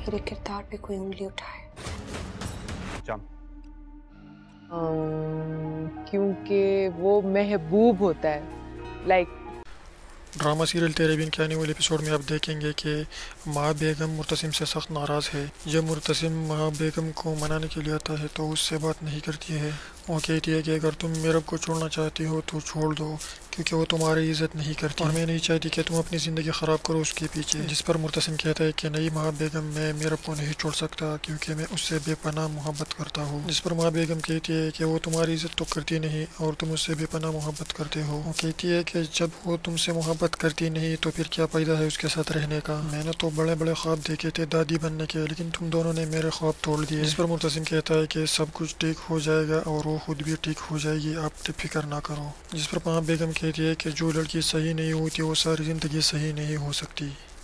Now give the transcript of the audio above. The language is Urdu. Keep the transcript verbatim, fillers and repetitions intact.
تیرے کردار پہ کوئی انگلی اٹھائے؟ جم کیونکہ وہ محبوب ہوتا ہے. لائک ڈرامہ سیریل تیرے بین کے آنے والے ایپیسوڈ میں آپ دیکھیں گے کہ ماں بیگم مرتسم سے سخت ناراض ہے. جب مرتسم ماں بیگم کو منانے کے لیے آتا ہے تو اس سے بات نہیں کرتی ہے. وہ کہتی ہے کہ اگر تم میرب کو چھوڑنا چاہتی ہو تو چھوڑ دو کیونکہ وہ تمہاری عزت نہیں کرتی اور میں نہیں چاہتی کہ تم اپنی زندگی خراب کرو اس کے پیچھے. جس پر مرتسم کہتا ہے کہ نہیں ماں بیگم، میں میرب کو نہیں چھوڑ سکتا کیونکہ میں اس سے بے پناہ محبت کرتا ہوں. جس پر ماں بیگم کہتی ہے کہ وہ تمہاری عزت تو کرتی نہیں اور تم اس سے بے پناہ محبت کرتے ہو. وہ کہتی ہے کہ جب وہ تم سے محبت کرتی نہیں تو پھر کیا فائدہ ہے اس کے ساتھ رہنے کا. میں نے تو بڑے بڑے خواب دیکھے تھے دادی بننے کے، لیکن تم دونوں نے میرے خواب توڑ دیے. جس پر مرتسم کہتا ہے کہ سب کچھ ٹھیک ہو جائے گا اور وہ خود بھی ٹھیک ہو جائے گی، آپ فکر نہ کرو. جس پر ماں بیگم کہتی ہے کہ جو لڑکی صحیح نہیں ہوتی وہ ساری زندگی صحیح نہیں ہو سکتی.